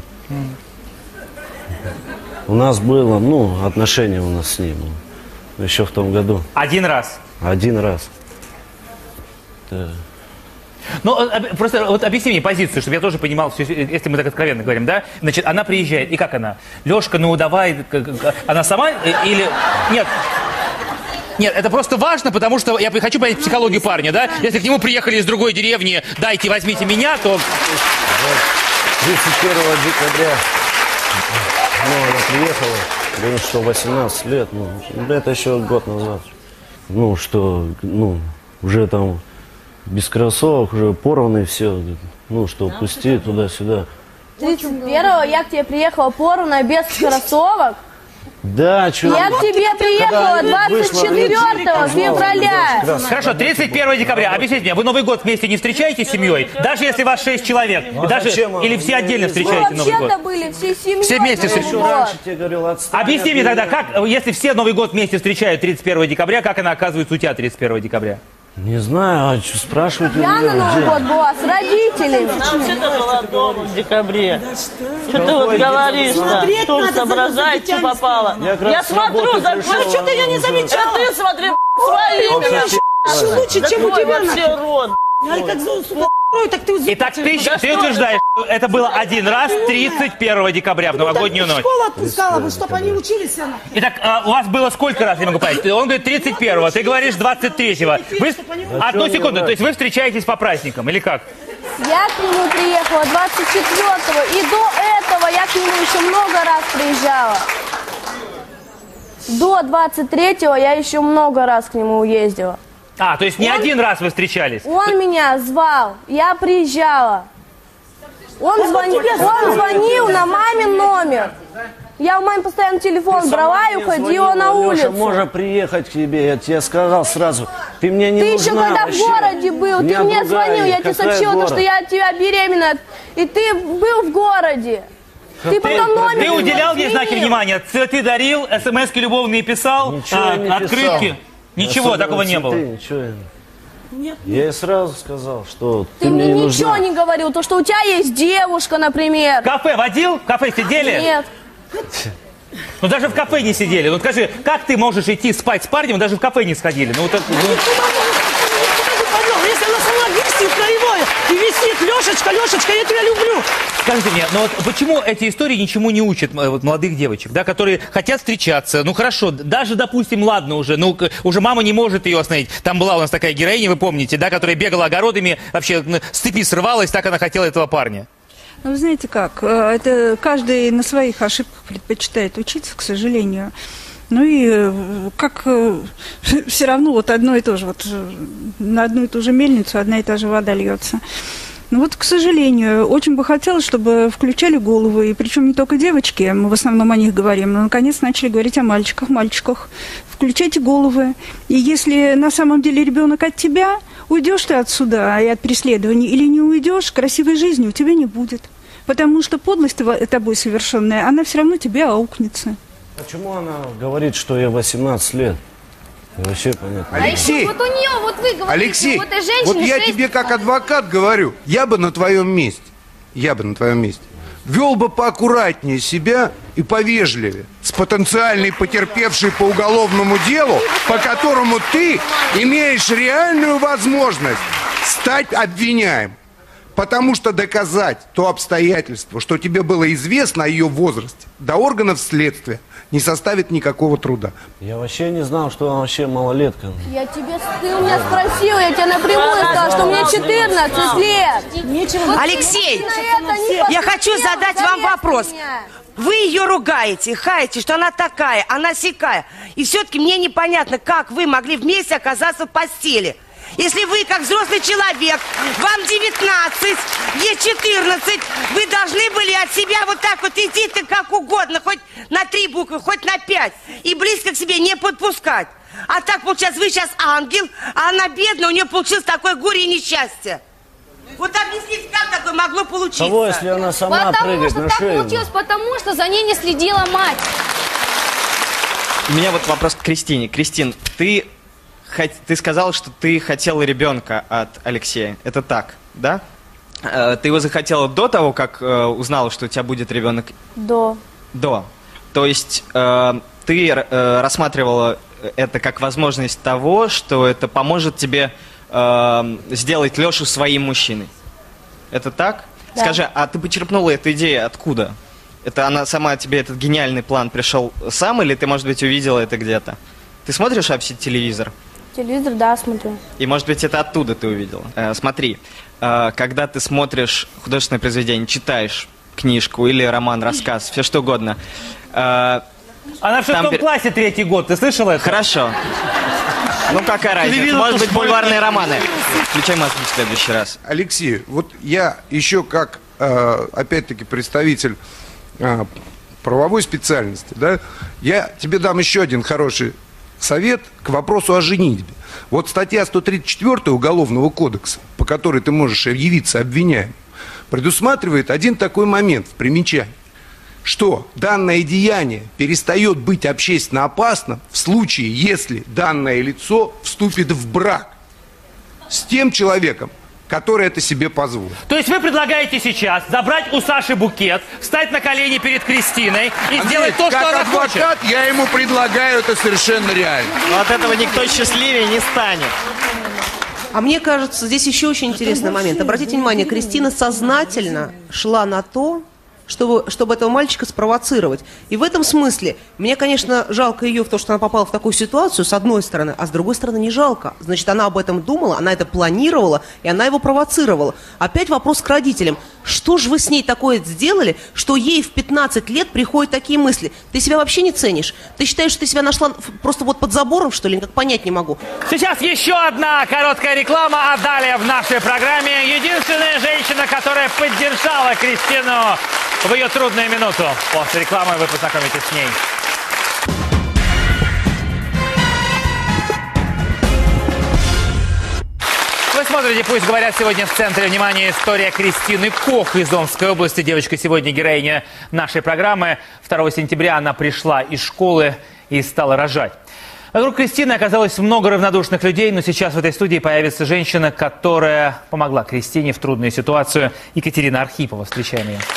У нас было, отношения у нас с ней было. Еще в том году. Один раз? Один раз. Да. Ну, просто вот объясни мне позицию, чтобы я тоже понимал, если мы так откровенно говорим, да? Значит, она приезжает, и как она? Лешка, давай, она сама или... Нет, это просто важно, потому что я хочу понять психологию парня, да? Если к нему приехали из другой деревни, дайте, возьмите меня, то... 31 декабря она приехала, говорит, что 18 лет, это еще год назад. Уже там без кроссовок, уже порваны все, что пусти туда-сюда. 31-го я к тебе приехала порванная без кроссовок. Да, что? Я к тебе приехала 24 февраля. Хорошо, 31 декабря. Объясните мне, вы Новый год вместе не встречаете с семьей? Даже если вас 6 человек? Или все отдельно встречаете Новый год? Вообще-то были всей семьей. Все вместе раньше тебе говорил, отстань. Объясни мне тогда, как, если все Новый год вместе встречают 31 декабря, как она оказывается у тебя 31 декабря? Не знаю, спрашивать у Я нее, на Новый год была с родителями. Вообще-то была дома в декабре. Что ты вот говоришь-то? Тоже соображай, что попало. Я смотрю, что-то я не замечала. Ты смотри, свои. Лучше, чем у тебя. Вообще рот. Итак, ты утверждаешь, что это было один раз 31 декабря, в новогоднюю ночь. Школу отпускала бы, чтобы они учились. Итак, у вас было сколько раз, я могу понять? Он говорит 31-го, ты говоришь 23-го. Одну секунду, то есть вы встречаетесь по праздникам, или как? Я к нему приехала 24-го, и до этого я к нему еще много раз приезжала. До 23-го я еще много раз к нему ездила. То есть не один раз вы встречались? Он меня звал, я приезжала. Он звонил на мамин номер. Я у мамы постоянно телефон брала и уходила на улицу. Можно приехать к тебе, я тебе сказал сразу. Ты мне не нужна. Ты еще когда в городе был, ты мне звонил, я тебе сообщила, что я от тебя беременна. И ты был в городе. Ты потом номер... Ты уделял мне знаки внимания? Цветы дарил, смс-ки любовные писал, открытки? Ничего такого не было? Нет. Я ей сразу сказал, что ты мне ничего не говорил, то что у тебя есть девушка, например. Кафе водил? В кафе сидели? Нет. Даже в кафе не сидели. Скажи, как ты можешь идти спать с парнем, даже в кафе не сходили? Если она сама висит краевое и висит, Лешечка, Лешечка, я тебя люблю. Скажите мне, почему эти истории ничему не учат молодых девочек, да, которые хотят встречаться? Хорошо, даже, допустим, ладно уже, уже мама не может ее остановить. Там была у нас такая героиня, вы помните, да, которая бегала огородами, вообще с цепи срывалась, так она хотела этого парня. Вы знаете как, это каждый на своих ошибках предпочитает учиться, к сожалению. И как все равно одно и то же, на одну и ту же мельницу одна и та же вода льется. К сожалению, очень бы хотелось, чтобы включали головы, и причем не только девочки, мы в основном о них говорим, но наконец начали говорить о мальчиках. Включайте головы, и если на самом деле ребенок от тебя, уйдешь ты отсюда и от преследования, или не уйдешь, красивой жизни у тебя не будет. Потому что подлость тобой совершенная, она все равно тебе аукнется. Почему она говорит, что я 18 лет? Вообще понятно. Алексей, вот у нее, вот вы говорите, Алексей, вот этой женщине вот я 6... тебе как адвокат говорю, я бы на твоем месте вел бы поаккуратнее себя и повежливее с потенциальной потерпевшей по уголовному делу, по которому ты имеешь реальную возможность стать обвиняемым. Потому что доказать то обстоятельство, что тебе было известно о ее возрасте, до органов следствия не составит никакого труда. Я вообще не знал, что она вообще малолетка. Ты у меня спросила, я тебе напрямую сказала, что мне 14 лет. Алексей, я хочу задать вам вопрос. Вы ее ругаете, хаете, что она такая, она сякая. И все-таки мне непонятно, как вы могли вместе оказаться в постели. Если вы, как взрослый человек, вам 19, ей 14, вы должны были от себя вот так вот идти-то как угодно, хоть на 3 буквы, хоть на 5, и близко к себе не подпускать. А так, получается, вы сейчас ангел, а она бедная, у нее получилось такое горе и несчастье. Вот объясните, как такое могло получиться? Кого, если она сама прыгает на шею? Потому что так получилось, потому что за ней не следила мать. У меня вот вопрос к Кристине. Кристин, ты сказала, что ты хотела ребенка от Алексея. Это так, да? Ты его захотела до того, как узнала, что у тебя будет ребенок? До. То есть ты рассматривала это как возможность того, что это поможет тебе сделать Лешу своим мужчиной. Это так? Да. Скажи, а ты почерпнула эту идею откуда? Это она сама, тебе этот гениальный план пришел сам, или ты, может быть, увидела это где-то? Ты смотришь вообще телевизор? Телевизор, да, смотрю. И, может быть, это оттуда ты увидела. Смотри, когда ты смотришь художественное произведение, читаешь книжку или роман, рассказ, все что угодно. Она в 6 классе 3-й год, ты слышала это? Хорошо. Ну, какая разница? Может быть, бульварные романы. Включай маску в следующий раз. Алексей, вот я еще как, опять-таки, представитель правовой специальности, да, я тебе дам еще один хороший совет к вопросу о женитьбе. Вот статья 134 Уголовного кодекса, по которой ты можешь явиться обвиняемым, предусматривает один такой момент в примечании, что данное деяние перестает быть общественно опасным в случае, если данное лицо вступит в брак с тем человеком, который это себе позволит. То есть вы предлагаете сейчас забрать у Саши букет, встать на колени перед Кристиной и сделать то, что она хочет? Как адвокат я ему предлагаю это совершенно реально. Но от этого никто счастливее не станет. А мне кажется, здесь еще очень интересный момент. Обратите внимание, Кристина сознательно шла на то, чтобы этого мальчика спровоцировать. И в этом смысле, мне, конечно, жалко ее в том, что она попала в такую ситуацию, с одной стороны, а с другой стороны не жалко. Значит, она об этом думала, она это планировала, и она его провоцировала. Опять вопрос к родителям. Что же вы с ней такое сделали, что ей в 15 лет приходят такие мысли? Ты себя вообще не ценишь? Ты считаешь, что ты себя нашла просто вот под забором, что ли? Как понять не могу. Сейчас еще одна короткая реклама, а далее в нашей программе единственная женщина, которая поддержала Кристину в ее трудную минуту. После рекламы вы познакомитесь с ней. Вы смотрите «Пусть говорят». Сегодня в центре внимания история Кристины Кох из Омской области. Девочка сегодня героиня нашей программы. 2 сентября она пришла из школы и стала рожать. Вокруг Кристины оказалось много равнодушных людей, но сейчас в этой студии появится женщина, которая помогла Кристине в трудную ситуацию. Екатерина Архипова. Встречаем ее.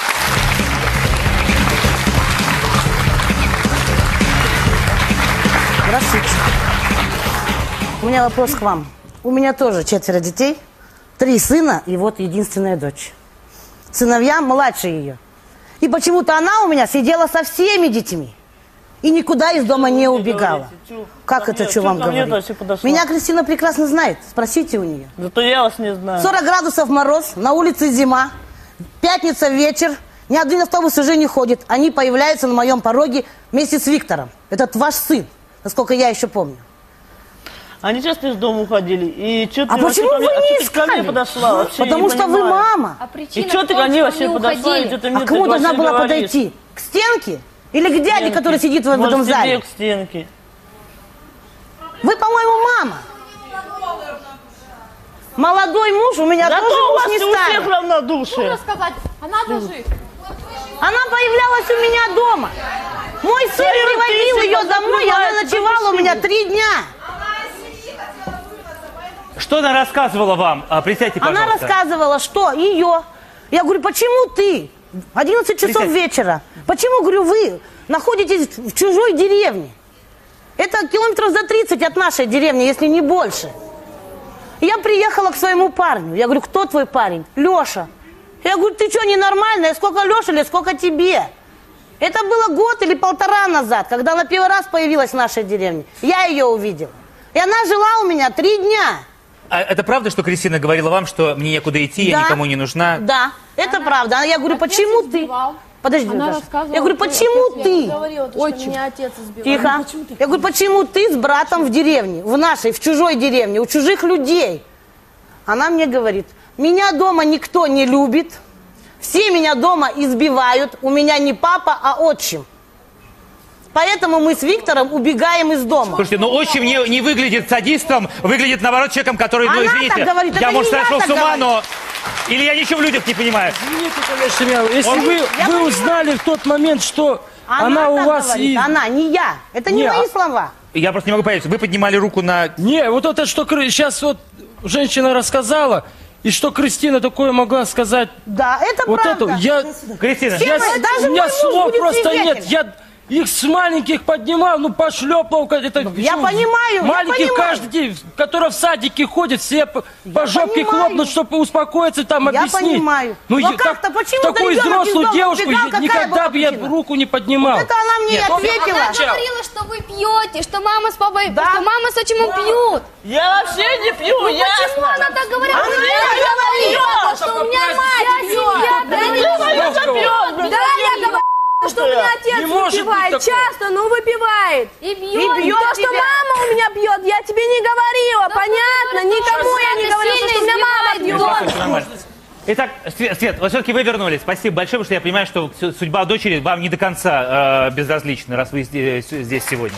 Здравствуйте. У меня вопрос к вам. У меня тоже 4 детей, 3 сына и вот единственная дочь. Сыновья младше ее. И почему-то она у меня сидела со всеми детьми. И никуда из дома не убегала. Как это, что вам говорить? Меня Кристина прекрасно знает. Спросите у нее. Зато я вас не знаю. 40 градусов мороз, на улице зима, пятница вечер. Ни один автобус уже не ходит. Они появляются на моем пороге вместе с Виктором. Это ваш сын, насколько я еще помню. Они часто из дома уходили. И а почему вы не искали? Подошла, вообще потому что вы мама. И что ты ко мне вообще подошла? И а к кому должна была подойти? К стенке? Или к дяде, который сидит в этом зале? К стенке. Вы, по-моему, мама. Молодой муж у меня тоже муж не старый. у всех равнодушие. Можно сказать, она даже... Она появлялась у меня дома. Мой сын приводил ее домой, и она ночевала у меня 3 дня. Что она рассказывала вам? Присядьте, пожалуйста. Она рассказывала, что ее. Я говорю, почему ты? 11 часов вечера. Почему, говорю, вы находитесь в чужой деревне? Это километров за 30 от нашей деревни, если не больше. Я приехала к своему парню. Я говорю, кто твой парень? Леша. Я говорю, ты что, ненормальная? Сколько Леше лет, сколько тебе? Это было год или полтора назад, когда она первый раз появилась в нашей деревне. Я ее увидел. И она жила у меня 3 дня. А это правда, что Кристина говорила вам, что мне некуда идти, я никому не нужна? Да, это правда. Я говорю, почему ты? Подожди, Наташа. Я говорю, почему ты? Очень. Меня отец избивал. Тихо. Я говорю, почему ты с братом в деревне, в нашей, в чужой деревне, у чужих людей? Она мне говорит, меня дома никто не любит, все меня дома избивают, у меня не папа, а отчим. Поэтому мы с Виктором убегаем из дома. Слушайте, но отчим не выглядит садистом, выглядит, наоборот, человеком, который, ну, Она извините, так говорит, я, это может, не я сошел так с ума, говорю. но... Или я ничего в людях не понимаю. Извините, конечно, если вы узнали в тот момент, что она у так вас... говорит, она, не я. Это не мои слова. Я просто не могу понять, вы поднимали руку на... Не, вот это, что сейчас вот женщина рассказала, и что Кристина такое могла сказать. Да, это вот правда. Это, я, Кристина, даже у меня мой муж слов будет просто свидетелем. нет. Я их с маленьких поднимал, ну пошлепал. Это, Я понимаю, маленьких я понимаю. каждый день, которые в садике ходят, все по жопке хлопнут, чтобы успокоиться, там Я объяснить. понимаю. Ну, Но как-то почему такую ребенок из взрослую дома девушку убегал, какая никогда была бы я причина? руку не поднимал. Вот это она мне Нет, ответила. Она говорила, что вы пьете, что мама с папой, что мама с отчимом пьют. Я вообще не пью, Ну почему она так говорила? Она говорила, что у меня мать пьет. Да, я говорю, что у меня отец выпивает часто, но выпивает. И бьет. То, что мама у меня пьет, я тебе не говорила, понятно? Никому я не говорила, что у меня мама пьет. Итак, Свет, вот все-таки вы вернулись. Спасибо большое, потому что я понимаю, что судьба дочери вам не до конца безразлична, раз вы здесь сегодня.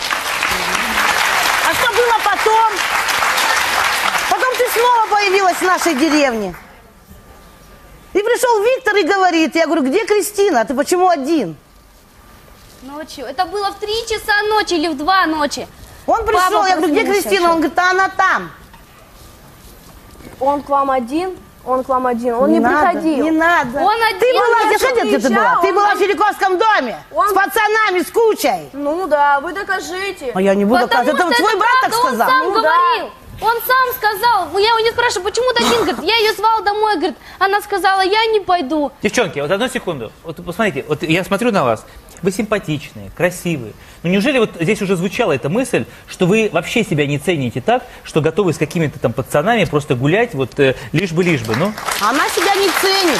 А что было потом? Потом ты снова появилась в нашей деревне. И пришел Виктор и говорит, я говорю, где Кристина? Ты почему один? Ночью. Это было в 3 часа ночи или в 2 ночи. Он пришел, я говорю, где Кристина? Он говорит, а она там. Он к вам один? Он к вам один. Он не приходил. Не надо. Он один. Ты была, Он где ты была? Ты была в Филиковском доме. С пацанами, с кучей. Ну да, вы докажите. А я не буду доказывать. Это Потому что твой брат так правда, сказал. Он сам Ну да. говорил. Он сам сказал. Я его не спрашиваю, почему ты один? Говорит, я ее звал домой. Говорит, она сказала, я не пойду. Девчонки, вот одну секунду. Вот посмотрите, вот я смотрю на вас. Вы симпатичные, красивые. Но неужели вот здесь уже звучала эта мысль, что вы вообще себя не цените так, что готовы с какими-то там пацанами просто гулять, вот лишь бы, ну? Она себя не ценит.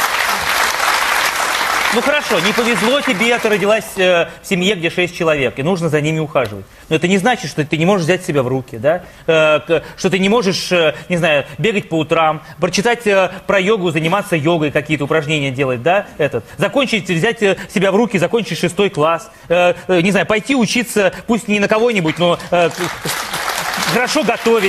Ну хорошо, не повезло тебе, ты родилась в семье, где 6 человек, и нужно за ними ухаживать. Но это не значит, что ты не можешь взять себя в руки, да? Что ты не можешь, не знаю, бегать по утрам, прочитать про йогу, заниматься йогой, какие-то упражнения делать, да? Закончить, взять себя в руки, закончить 6 класс, не знаю, пойти учиться, пусть не на кого-нибудь, но хорошо готовить.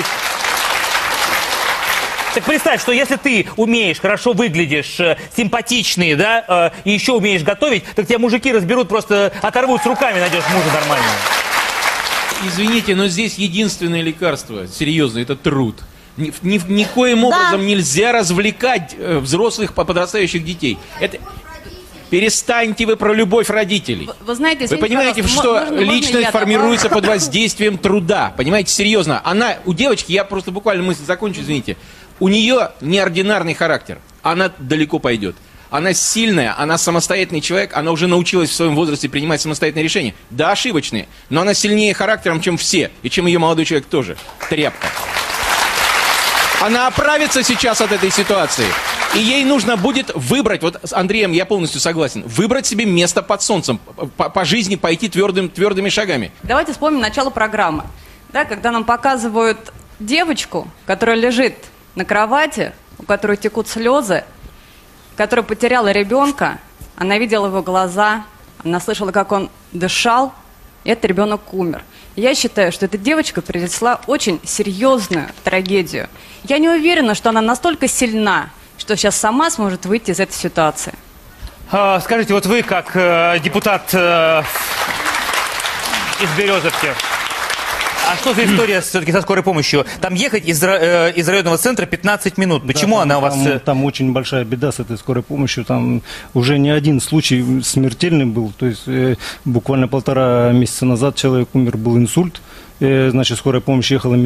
Так представь, что если ты умеешь, хорошо выглядишь, симпатичный, да, и еще умеешь готовить, так тебя мужики разберут, просто оторвут с руками, найдешь мужа нормального. Извините, но здесь единственное лекарство, серьезно, это труд. Никоим образом нельзя развлекать взрослых подрастающих детей. Это... Перестаньте вы про любовь родителей. Вы знаете, вы понимаете, что личность формируется под воздействием труда. Понимаете, серьезно. Она, у девочки, я просто буквально мысль закончу, извините. У нее неординарный характер. Она далеко пойдет. Она сильная, она самостоятельный человек, она уже научилась в своем возрасте принимать самостоятельные решения. Да, ошибочные, но она сильнее характером, чем все, и чем ее молодой человек тоже. Тряпка. Она оправится сейчас от этой ситуации. И ей нужно будет выбрать, вот с Андреем я полностью согласен, выбрать себе место под солнцем, по жизни пойти твердыми шагами. Давайте вспомним начало программы. Да, когда нам показывают девочку, которая лежит на кровати, у которой текут слезы, которая потеряла ребенка, она видела его глаза, она слышала, как он дышал, и этот ребенок умер. Я считаю, что эта девочка перенесла очень серьезную трагедию. Я не уверена, что она настолько сильна, что сейчас сама сможет выйти из этой ситуации. Скажите, вот вы как депутат из Березовки, а что за история все-таки со скорой помощью? Там ехать из районного центра 15 минут. Почему она у вас... Там очень большая беда с этой скорой помощью. Там уже не один случай смертельный был. То есть буквально 1,5 месяца назад человек умер, был инсульт. Значит, скорая помощь ехала минут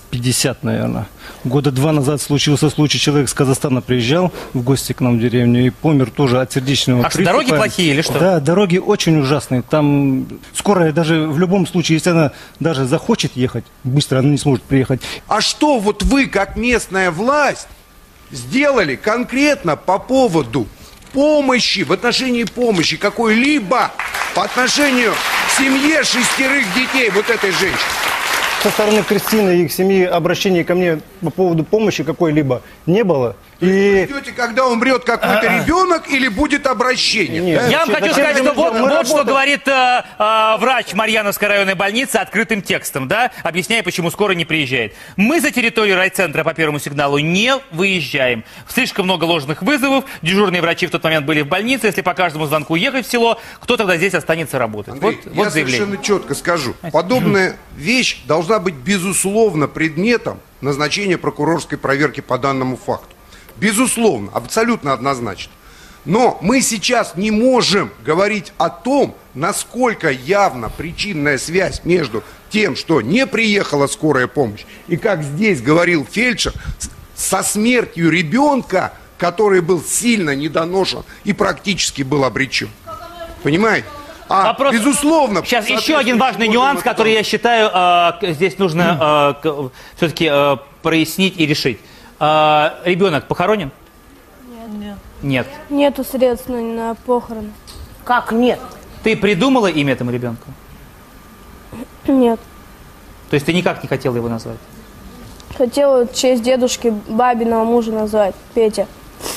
50, наверное. Года 2 назад случился случай, человек с Казахстана приезжал в гости к нам в деревню и помер тоже от сердечного приступа. Дороги плохие или что? Да, дороги очень ужасные. Там скорая даже в любом случае, если она даже захочет ехать, быстро она не сможет приехать. А что вот вы, как местная власть, сделали конкретно по поводу помощи, в отношении помощи какой-либо по отношению к семье 6 детей вот этой женщины? Со стороны Кристины и их семьи обращений ко мне по поводу помощи какой-либо не было. И... Ждете, когда умрет какой-то ребенок, или будет обращение? Нет. Я вам хочу сказать, что вот что говорит врач Марьяновской районной больницы открытым текстом, да, объясняя, почему скоро не приезжает. Мы за территорию райцентра по первому сигналу не выезжаем. Слишком много ложных вызовов, дежурные врачи в тот момент были в больнице. Если по каждому звонку ехать в село, кто тогда здесь останется работать? Андрей, вот я заявление. совершенно четко скажу. Подобная вещь должна быть, безусловно, предметом назначения прокурорской проверки по данному факту. Безусловно, абсолютно однозначно. Но мы сейчас не можем говорить о том, насколько явна причинная связь между тем, что не приехала скорая помощь, и, как здесь говорил фельдшер, со смертью ребенка, который был сильно недоношен и практически был обречен. Понимаете? Вопрос... Безусловно. Сейчас еще один важный нюанс, который, я считаю, здесь нужно все-таки прояснить и решить. Ребенок похоронен? Нет. Нет. Нету средств на похороны. Как нет? Ты придумала имя этому ребенку? Нет. То есть ты никак не хотела его назвать? Хотела в честь дедушки бабиного мужа назвать, Петя.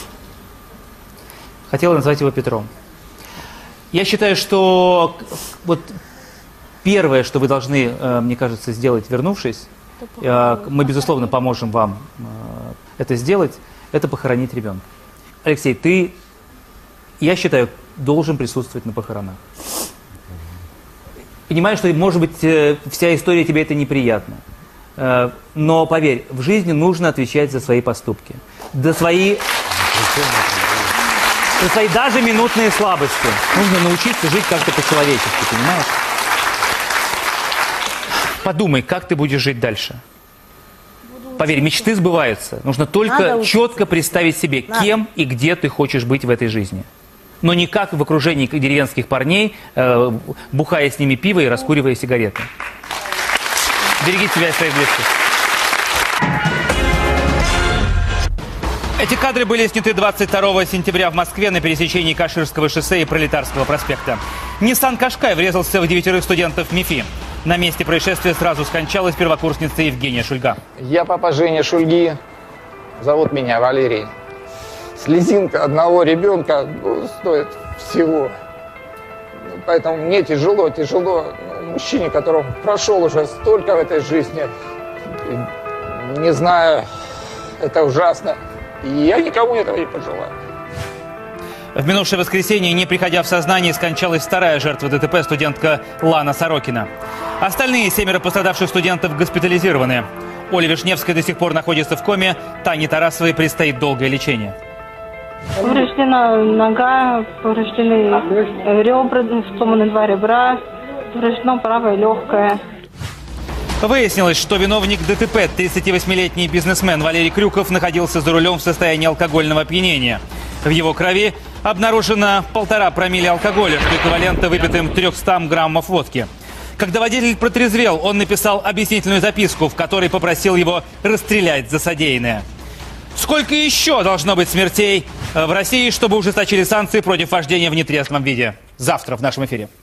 Хотела назвать его Петром. Я считаю, что вот первое, что вы должны, мне кажется, сделать, вернувшись, мы, безусловно, поможем вам это сделать, это похоронить ребенка. Алексей, ты, я считаю, должен присутствовать на похоронах. Понимаю, что, может быть, вся история тебе это неприятно. Но, поверь, в жизни нужно отвечать за свои поступки. За свои даже минутные слабости. Нужно научиться жить как-то по-человечески, понимаешь? Подумай, как ты будешь жить дальше. Поверь, мечты сбываются. Нужно только четко представить себе, кем и где ты хочешь быть в этой жизни. Но не как в окружении деревенских парней, бухая с ними пиво и раскуривая сигареты. Берегите себя и своих близких. Эти кадры были сняты 22 сентября в Москве на пересечении Каширского шоссе и Пролетарского проспекта. Ниссан Кашкай врезался в 9 студентов МИФИ. На месте происшествия сразу скончалась первокурсница Евгения Шульга. Я папа Жени Шульги. Зовут меня Валерий. Слезинка одного ребенка стоит всего. Поэтому мне тяжело. Мужчине, который прошел уже столько в этой жизни. Не знаю, это ужасно. И я никому этого не пожелаю. В минувшее воскресенье, не приходя в сознание, скончалась вторая жертва ДТП, студентка Лана Сорокина. Остальные 7 пострадавших студентов госпитализированы. Оля Вишневская до сих пор находится в коме, Тане Тарасовой предстоит долгое лечение. Повреждена нога, повреждены ребра, сломаны 2 ребра, повреждено правое легкое. Выяснилось, что виновник ДТП, 38-летний бизнесмен Валерий Крюков, находился за рулем в состоянии алкогольного опьянения. В его крови обнаружено 1,5 промилле алкоголя, что эквивалентно выпитым 300 граммов водки. Когда водитель протрезвел, он написал объяснительную записку, в которой попросил его расстрелять за содеянное. Сколько еще должно быть смертей в России, чтобы ужесточили санкции против вождения в нетрезвом виде? Завтра в нашем эфире.